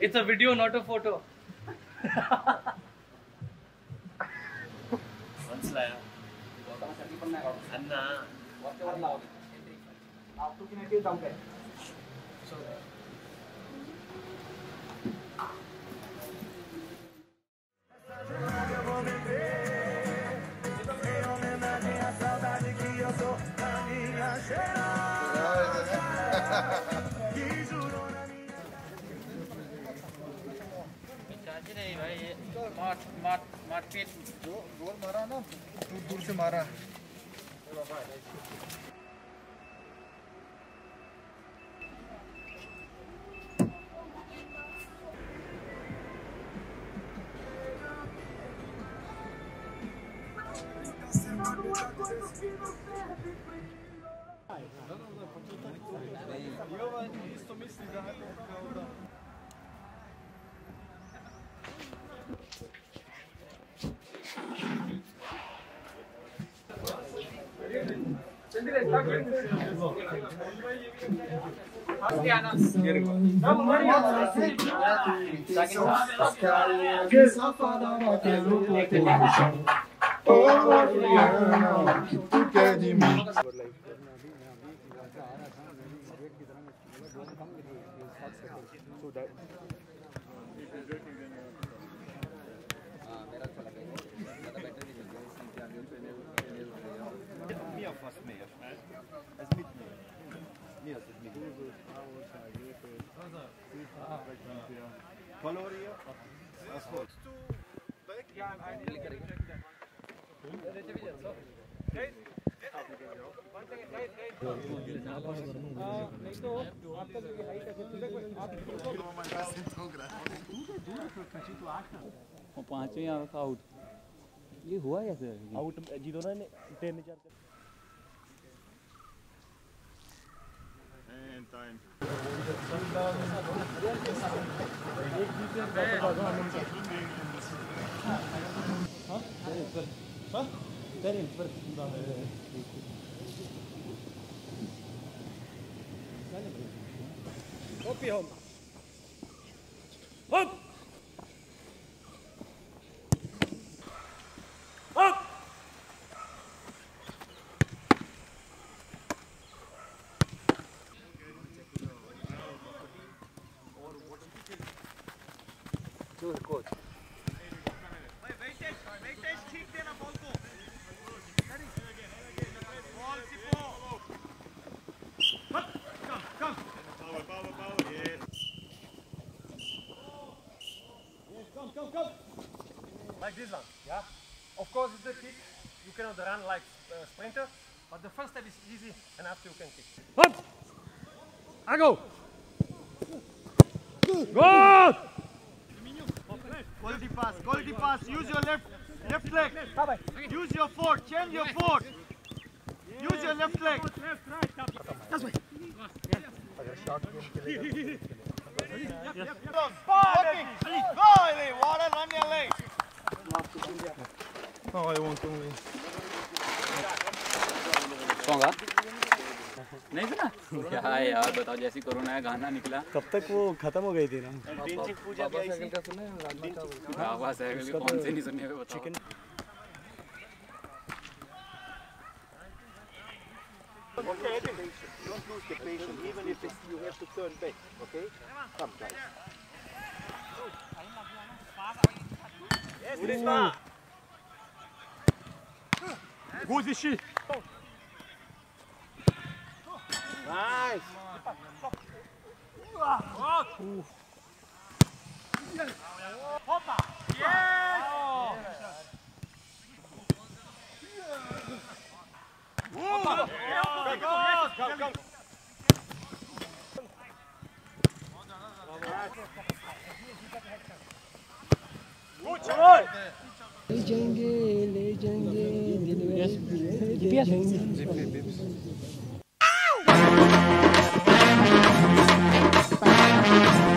It's a video, not a photo. മനസ്സിലായോ? അന്നാ मारपीट जोर मारा ना, दूर से मारा। पांचवें आउट ये हुआ कैसे आउट जीतो ना 3-4 time. Coach. Like this one, yeah? Of course it's a kick, you cannot run like a sprinter, but the first step is easy and after you can kick. Up! I go! Go! Quality pass, use your left leg, use your foot, change your foot, use your left leg. Oh, I want to win. होगा नहीं सुना क्या यार बताओ जैसी corona है गाना निकला कब तक वो खत्म हो गई थी ना बाबा साइकिल का सुना है बाबा साइकिल के कौन से नहीं सुने हुए बताओ Okay, don't lose the patience, even if you have to turn back, okay? Come, guys. Good issue. Nice. Hoppa. Yes. Come. ले जाएंगे दिन में